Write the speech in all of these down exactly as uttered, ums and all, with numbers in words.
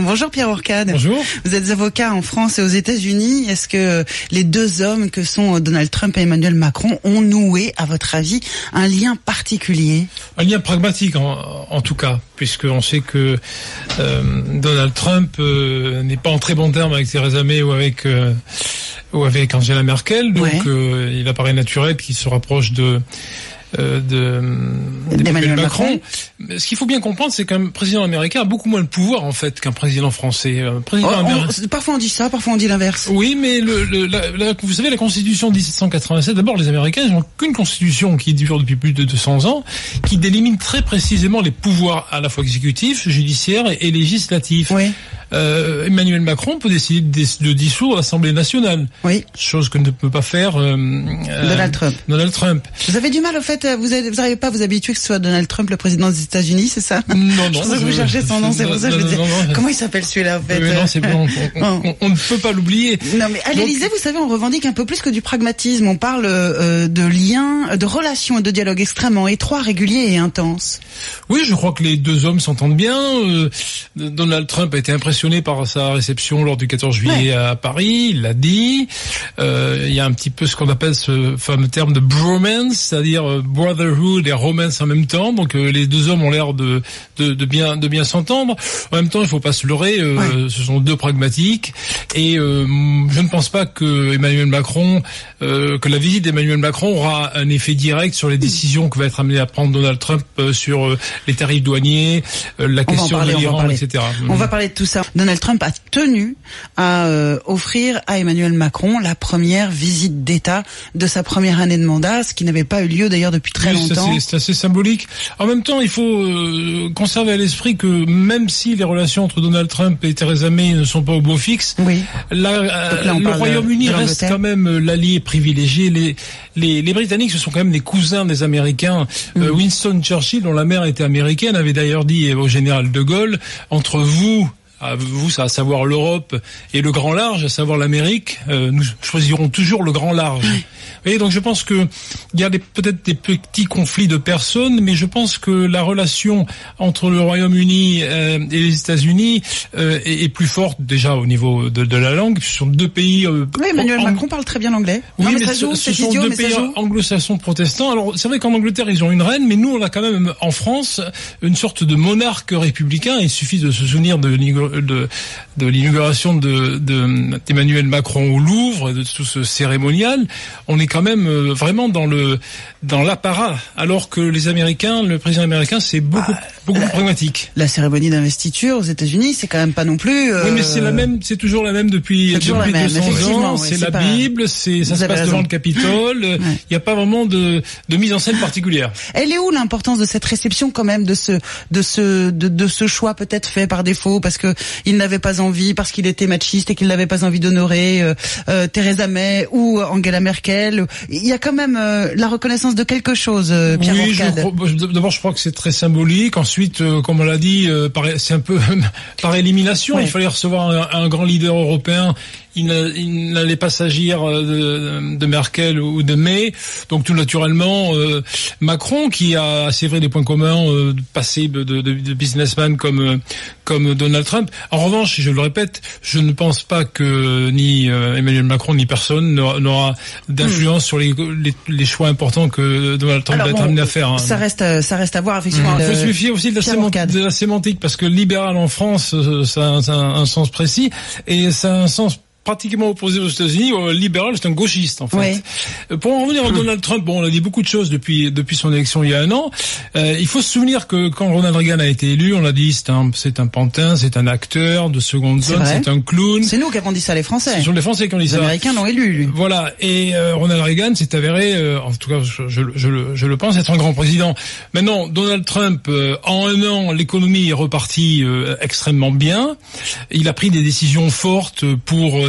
Bonjour Pierre Ourcade. Bonjour. Vous êtes avocat en France et aux États-Unis. Est-ce que les deux hommes que sont Donald Trump et Emmanuel Macron ont noué, à votre avis, un lien particulier? Un lien pragmatique en, en tout cas, puisqu'on sait que euh, Donald Trump euh, n'est pas en très bon terme avec Theresa May ou avec euh, ou avec Angela Merkel, donc ouais. euh, il apparaît naturel qu'il se rapproche de Euh, de d'Emmanuel Macron. Macron. Ce qu'il faut bien comprendre, c'est qu'un président américain a beaucoup moins de pouvoir en fait qu'un président français. Un président oh, américain... on, parfois on dit ça, parfois on dit l'inverse. Oui, mais le, le, la, la, vous savez, la Constitution de dix-sept cent quatre-vingt-sept. D'abord, les Américains ils n'ont qu'une Constitution qui dure depuis plus de deux cents ans, qui délimite très précisément les pouvoirs à la fois exécutifs, judiciaires et, et législatifs. Oui. Euh, Emmanuel Macron peut décider de, de dissoudre l'Assemblée nationale. Oui. Chose que ne peut pas faire euh, Donald Trump. Donald Trump. Vous avez du mal au fait, vous n'arrivez pas à vous habituer que ce soit Donald Trump le président des États-Unis, c'est ça? Non, non. Je pensais que vous cherchez son nom, c'est pour ça que je me disais, comment il s'appelle celui-là en fait? Mais non, c'est bon, on, on, on, on ne peut pas l'oublier. Non, mais à l'Élysée, vous savez, on revendique un peu plus que du pragmatisme. On parle euh, de liens, de relations et de dialogues extrêmement étroits, réguliers et intenses. Oui, je crois que les deux hommes s'entendent bien. Euh, Donald Trump a été impressionné par sa réception lors du quatorze juillet ouais. à Paris, il l'a dit. Euh, il y a un petit peu ce qu'on appelle ce fameux terme de bromance, c'est-à-dire brotherhood et romance en même temps. Donc euh, les deux hommes ont l'air de, de, de bien de bien s'entendre. En même temps, il faut pas se leurrer. Euh, ouais. Ce sont deux pragmatiques. Et euh, je ne pense pas que Emmanuel Macron, euh, que la visite d'Emmanuel Macron aura un effet direct sur les décisions que va être amené à prendre Donald Trump euh, sur euh, les tarifs douaniers, euh, la on question de l'Iran, et cetera. On va parler de tout ça. Donald Trump a tenu à euh, offrir à Emmanuel Macron la première visite d'État de sa première année de mandat, ce qui n'avait pas eu lieu d'ailleurs depuis très oui, longtemps. C'est, c'est assez symbolique. En même temps, il faut euh, conserver à l'esprit que même si les relations entre Donald Trump et Theresa May ne sont pas au beau fixe, oui. la, euh, là, le Royaume-Uni de, de reste quand même l'allié privilégié. Les, les, les Britanniques, ce sont quand même des cousins des Américains. Mm. Euh, Winston Churchill, dont la mère était américaine, avait d'ailleurs dit au général de Gaulle, entre vous, à vous, à savoir l'Europe et le grand large, à savoir l'Amérique, euh, nous choisirons toujours le grand large. Oui. Vous voyez, donc je pense que il y a des, peut-être des petits conflits de personnes, mais je pense que la relation entre le Royaume-Uni euh, et les États-Unis euh, est, est plus forte déjà au niveau de, de la langue. Ce sont deux pays. Euh, oui, Emmanuel Macron parle très bien l'anglais. Oui, non, mais, mais ça joue, ce, ce sont idiot, deux pays anglo-saxons protestants. Alors c'est vrai qu'en Angleterre ils ont une reine, mais nous on a quand même en France une sorte de monarque républicain. Il suffit de se souvenir de de, de l'inauguration de, de d'Emmanuel Macron au Louvre, de tout ce cérémonial. On est quand même vraiment dans le dans l'apparat, alors que les Américains, le président américain, c'est beaucoup ah, beaucoup la, plus pragmatique. La cérémonie d'investiture aux États-Unis, c'est quand même pas non plus. Euh... Oui, mais c'est la même, c'est toujours la même depuis, depuis deux cents ans. Oui, c'est, c'est la pas... Bible, c'est ça Vous se passe raison. devant le Capitole. Il ouais. n'y a pas vraiment de de mise en scène particulière. Elle est où l'importance de cette réception quand même, de ce de ce de, de ce choix peut-être fait par défaut parce que il n'avait pas envie, parce qu'il était machiste et qu'il n'avait pas envie d'honorer euh, euh, Theresa May ou Angela Merkel. Il y a quand même euh, la reconnaissance de quelque chose, euh, Pierre Oui, Ourcade. Je, d'abord, je crois que c'est très symbolique. Ensuite, euh, comme on l'a dit, euh, par, c'est un peu par élimination. Oui. Il fallait recevoir un, un grand leader européen. Il n'allait pas s'agir de, de Merkel ou de May. Donc tout naturellement, euh, Macron, qui a, c'est vrai, des points communs, euh, passé de, de, de businessman comme comme Donald Trump. En revanche, je le répète, je ne pense pas que ni euh, Emmanuel Macron ni personne n'aura, n'aura d'influence mmh. sur les, les, les choix importants que Donald Trump va être bon, amené à faire. Hein. Ça reste, ça reste à voir effectivement. Il mmh. faut se méfier aussi de la, sémant- de la sémantique, parce que libéral en France, ça, ça a un sens précis et ça a un sens pratiquement opposé aux États-Unis. Euh, libéral, c'est un gauchiste en fait. Oui. Pour en revenir à Donald Trump, bon, on a dit beaucoup de choses depuis depuis son élection il y a un an. Euh, il faut se souvenir que quand Ronald Reagan a été élu, on l'a dit, c'est un c'est un pantin, c'est un acteur de seconde zone, c'est, c'est un clown. C'est nous qui avons dit ça, les Français. Ce sont les Français qui ont dit les ça. Les Américains l'ont élu, lui. Voilà. Et euh, Ronald Reagan s'est avéré, euh, en tout cas, je, je, je, le, je le pense, être un grand président. Maintenant, Donald Trump, euh, en un an, l'économie est repartie euh, extrêmement bien. Il a pris des décisions fortes pour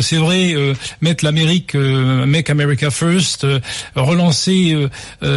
pour, c'est vrai, euh, mettre l'Amérique, euh, Make America First, euh, relancer euh,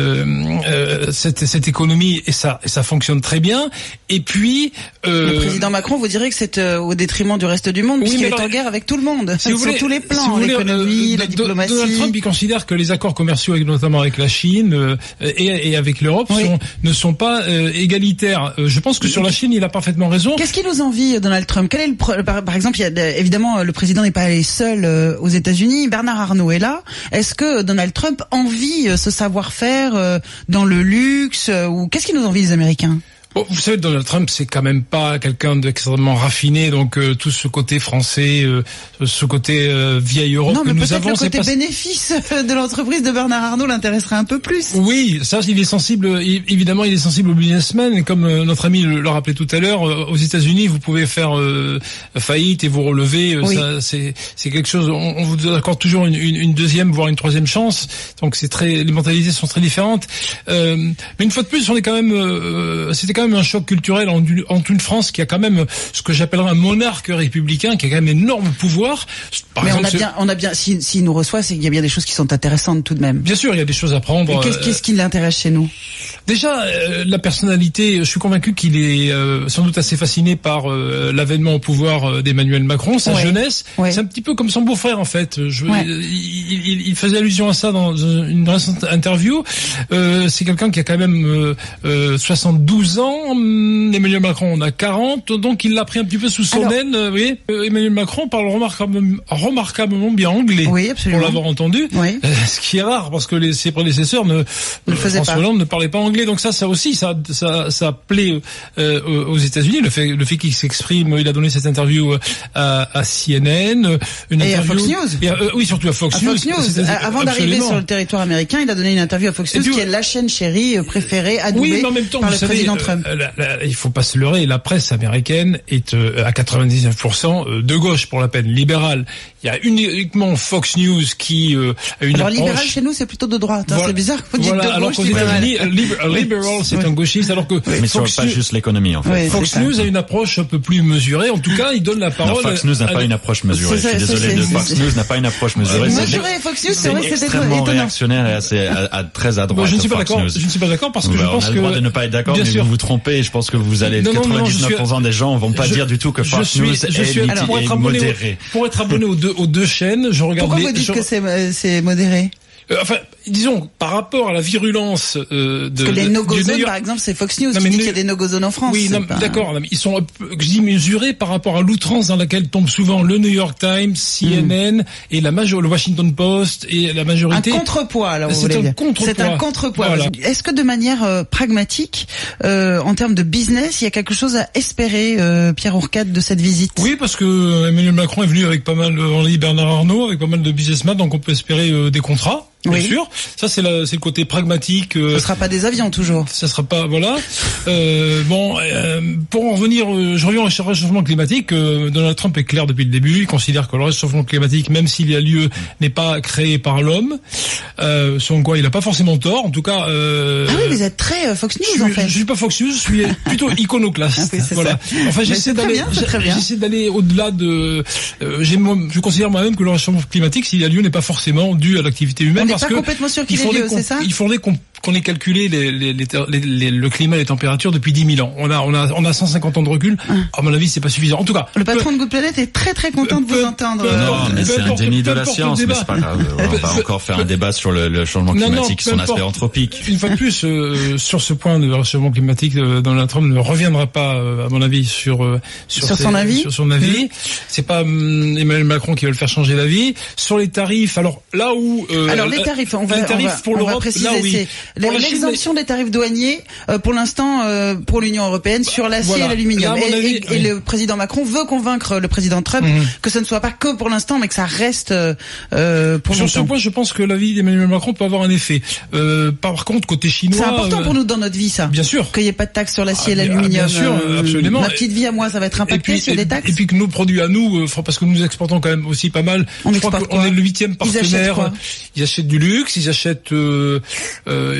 euh, cette, cette économie, et ça, et ça fonctionne très bien. Et puis, euh, le président Macron, vous direz que c'est euh, au détriment du reste du monde, oui, puisqu'il est en guerre avec tout le monde, si sur voulez, tous les plans, si voulez, l'économie, euh, la diplomatie. Donald Trump, il considère que les accords commerciaux, avec, notamment avec la Chine euh, et, et avec l'Europe, oui. sont, ne sont pas euh, égalitaires. Euh, je pense que sur la Chine, il a parfaitement raison. Qu'est-ce qu'il nous envie, Donald Trump? Quel est le pro- par, par exemple, il y a évidemment le président n'est pas allé seul euh, aux États-Unis. Bernard Arnault est là. Est-ce que Donald Trump envie euh, ce savoir-faire euh, dans le luxe euh, ou qu'est-ce qu'il nous envie les Américains? Bon, vous savez, Donald Trump, c'est quand même pas quelqu'un d'extrêmement raffiné, donc euh, tout ce côté français, euh, ce côté euh, vieille Europe non, que mais nous avons, le côté c'est pas... bénéfice de l'entreprise de Bernard Arnault l'intéresserait un peu plus. Oui, ça, il est sensible. Évidemment, il est sensible aux businessmen. Et comme euh, notre ami le, le rappelait tout à l'heure, euh, aux États-Unis, vous pouvez faire euh, faillite et vous relever. Euh, oui. Ça, c'est, c'est quelque chose. On, on vous accorde toujours une, une, une deuxième, voire une troisième chance. Donc, c'est très, les mentalités sont très différentes. Euh, mais une fois de plus, on est quand même. Euh, c'était quand même un choc culturel en, en une France qui a quand même ce que j'appellerais un monarque républicain qui a quand même énorme pouvoir. Par Mais exemple, on a bien, on a bien, s'il si, si nous reçoit, c'est qu'il y a bien des choses qui sont intéressantes tout de même. Bien sûr, il y a des choses à prendre. Et qu'est-ce, qu'est-ce qui l'intéresse chez nous? Déjà, euh, la personnalité, je suis convaincu qu'il est euh, sans doute assez fasciné par euh, l'avènement au pouvoir euh, d'Emmanuel Macron, sa ouais. jeunesse. Ouais. C'est un petit peu comme son beau-frère en fait. Je, ouais. il, il, il faisait allusion à ça dans une récente interview. Euh, c'est quelqu'un qui a quand même euh, euh, soixante-douze ans. Emmanuel Macron en a quarante, donc il l'a pris un petit peu sous son Alors, aile. Vous voyez, Emmanuel Macron parle remarquablement, remarquablement bien anglais, oui, absolument. Pour l'avoir entendu. Oui. Euh, ce qui est rare parce que les, ses prédécesseurs ne, ne faisaient François pas. Hollande ne parlait pas anglais. Donc ça, ça aussi, ça, ça, ça plaît euh, aux États-Unis. Le fait, le fait qu'il s'exprime, il a donné cette interview à, à C N N, une et interview, à Fox News. Et à, euh, oui, surtout à Fox à News. Fox News. Avant d'arriver sur le territoire américain, il a donné une interview à Fox News, puis, qui est la chaîne chérie préférée, adoubée oui, mais en même temps, par le savez, président Trump. Euh, la, la, il faut pas se leurrer. La presse américaine est euh, à quatre-vingt-dix-neuf pour cent de gauche, pour la peine, libérale. Il y a uniquement Fox News qui euh, a une Alors approche... libéral chez nous c'est plutôt de droite. Hein, voilà. C'est bizarre que vous dites voilà. de alors gauche. qu'aux États-Unis, libéral c'est oui. un gauchiste, alors que oui. mais Fox sur pas juste l'économie en fait. Oui, Fox News a une approche un peu plus mesurée. En tout cas, il donne la parole. Non, Fox News n'a à... pas une approche mesurée. Je suis désolé, de Fox News n'a pas une approche mesurée. Mesurée, Fox News, c'est vrai, c'est extrêmement réactionnaire et assez à, à, très à droite. Bon, je ne suis pas d'accord. Je ne suis pas d'accord parce que bah, je pense on a que le droit de ne pas être d'accord, mais vous vous trompez. Je pense que vous allez quatre-vingt-dix-neuf pour cent des gens vont pas dire du tout que Fox News est modéré. Pour être abonné aux deux aux deux chaînes, je regarde. Pourquoi vous dites que c'est c'est modéré? Euh, enfin, disons, par rapport à la virulence euh, de... Parce que les no-go zones, York... par exemple, c'est Fox News non, qui dit ne... qu'il y a des no-go zones en France. Oui, non, pas... d'accord. Non, ils sont, je dis, mesurés par rapport à l'outrance dans laquelle tombe souvent le New York Times, C N N mm. et la major... le Washington Post et la majorité... Un contrepoids, là, vous c'est voulez un dire. Contrepoids. C'est un contrepoids. Voilà. Est-ce que de manière euh, pragmatique, euh, en termes de business, il y a quelque chose à espérer, euh, Pierre Ourcade, de cette visite? Oui, parce que Emmanuel Macron est venu avec pas mal de Henri Bernard Arnault, avec pas mal de businessmen, donc on peut espérer euh, des contrats. Bien oui. sûr, ça c'est, la, c'est le côté pragmatique. Euh, Ce sera pas des avions toujours. Ça sera pas, voilà. Euh, bon, euh, pour en revenir, euh, je reviens au réchauffement climatique. Euh, Donald Trump est clair depuis le début. Il considère que le réchauffement climatique, même s'il y a lieu, n'est pas créé par l'homme. Euh, selon quoi, il n'a pas forcément tort. En tout cas. Euh, ah oui, vous êtes très euh, Fox News je, en fait. Je suis pas Fox News, je suis plutôt iconoclaste. Ah oui, voilà. Ça. Enfin, j'essaie d'aller, bien, j'essaie d'aller au-delà de. Euh, j'ai, je considère moi-même que le réchauffement climatique, s'il y a lieu, n'est pas forcément dû à l'activité humaine. On n'est pas que complètement sûr qu'il ait lieu, c'est ça? Il faudrait qu'on, qu'on ait calculé les, les, les, les, les, le climat et les températures depuis dix mille ans. On a, on a, on a cent cinquante ans de recul. Hum. À mon avis, c'est pas suffisant. En tout cas. Le patron peu, de Good Planet est très très content de vous peu, entendre. Peu, non, mais c'est un déni de la science, mais c'est pas grave. On va encore faire un débat sur le, le changement climatique, non, non, son aspect anthropique. Une fois de plus, euh, sur ce point de réchauffement climatique, euh, Donald Trump ne reviendra pas, euh, à mon avis, sur, euh, sur, sur ses, son avis. Sur son avis. Mmh. C'est pas um, Emmanuel Macron qui va le faire changer d'avis. Sur les tarifs, alors là où. Euh, alors les tarifs, on va, les tarifs on va, pour on l'Europe, va préciser. Là, oui. C'est l'exemption Chine, des tarifs douaniers euh, pour l'instant euh, pour l'Union européenne sur l'acier voilà. et l'aluminium. Et, avis, et, oui. et le président Macron veut convaincre le président Trump mmh. que ce ne soit pas que pour l'instant, mais que ça reste euh, pour sur longtemps. Ce point, je pense que l'avis d'Emmanuel Macron peut avoir un effet. Euh, par contre, côté chinois, c'est important pour nous dans notre vie, ça. Bien sûr. Qu'il n'y ait pas de taxes sur l'acier ah, et l'aluminium. Bien sûr, euh, absolument. Ma petite vie à moi, ça va être impacté s'il y a des taxes. Et puis que nos produits à nous, euh, parce que nous exportons quand même aussi pas mal. On je crois qu'on est le huitième partenaire. Ils achètent, quoi ils achètent du luxe, ils achètent euh, euh,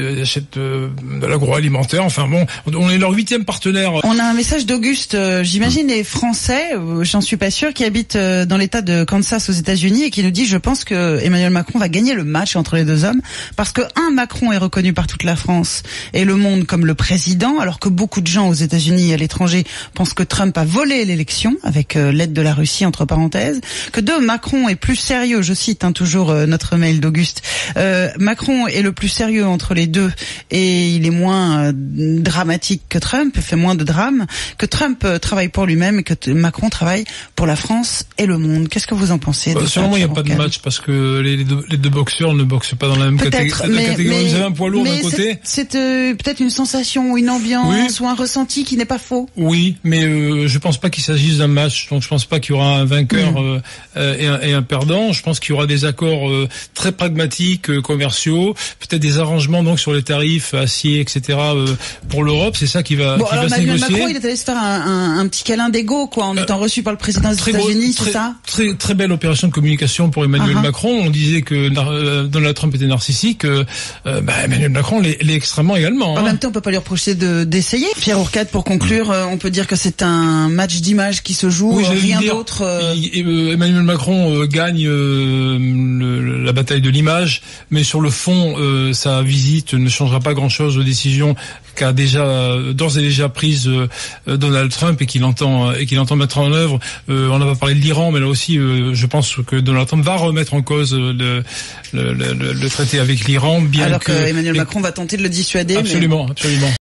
ils achètent euh, de l'agroalimentaire. Enfin bon, on est leur huitième partenaire. On a un message d'Auguste, euh, j'imagine les Français, euh, j'en suis pas sûr, qui habitent euh, dans l'État de Kansas aux États-Unis et qui nous dit, je pense que Emmanuel Macron va gagner le match entre les deux hommes parce que un, Macron est reconnu par toute la France et le monde comme le président, alors que beaucoup de gens aux États-Unis et à l'étranger pensent que Trump a volé l'élection avec euh, l'aide de la Russie entre parenthèses. Que deux, Macron est plus sérieux, je cite hein, toujours euh, notre mail d'Auguste. Euh, Macron est le plus sérieux entre les deux et il est moins euh, dramatique que Trump, fait moins de drame, que Trump euh, travaille pour lui-même et que t- Macron travaille pour la France et le monde. Qu'est-ce que vous en pensez? Bah, de Selon moi, il n'y a pas de match parce que les, les, deux, les deux boxeurs ne boxent pas dans la même peut-être, catég- mais, catégorie. Mais, Vous avez un poids lourd d'un côté. C'est, c'est euh, peut-être une sensation ou une ambiance oui. ou un ressenti qui n'est pas faux. Oui, mais euh, je pense pas qu'il s'agisse d'un match. Donc je pense pas qu'il y aura un vainqueur mmh. euh, et, un, et un perdant. Je pense qu'il y aura des accords euh, très pragmatiques, euh, commerciaux, peut-être des arrangements donc sur les tarifs acier, et cetera. Euh, pour l'Europe, c'est ça qui va, bon, qui alors va se Emmanuel négocier. Macron, il est allé se faire un, un, un petit câlin d'égo, quoi, en euh, étant reçu par le président des États-Unis, c'est ça? Très très belle opération de communication pour Emmanuel uh-huh. Macron. On disait que euh, Donald Trump était narcissique. Euh, bah, Emmanuel Macron l'est, l'est extrêmement également. En hein. même temps, on peut pas lui reprocher de d'essayer. Pierre Ourcade, pour conclure, euh, on peut dire que c'est un match d'image qui se joue, oui, euh, rien dire, d'autre. Euh... Il, euh, Emmanuel Macron euh, gagne euh, le, la bataille de l'image, mais sur le fond, euh, sa visite ne changera pas grand-chose aux décisions qu'a déjà d'ores et déjà prises euh, Donald Trump et qu'il entend et qu'il entend mettre en œuvre. Euh, on n'a pas parlé de l'Iran, mais là aussi, euh, je pense que Donald Trump va remettre en cause le, le, le, le traité avec l'Iran, bien alors que, que Emmanuel Macron va tenter de le dissuader. Absolument, mais... absolument.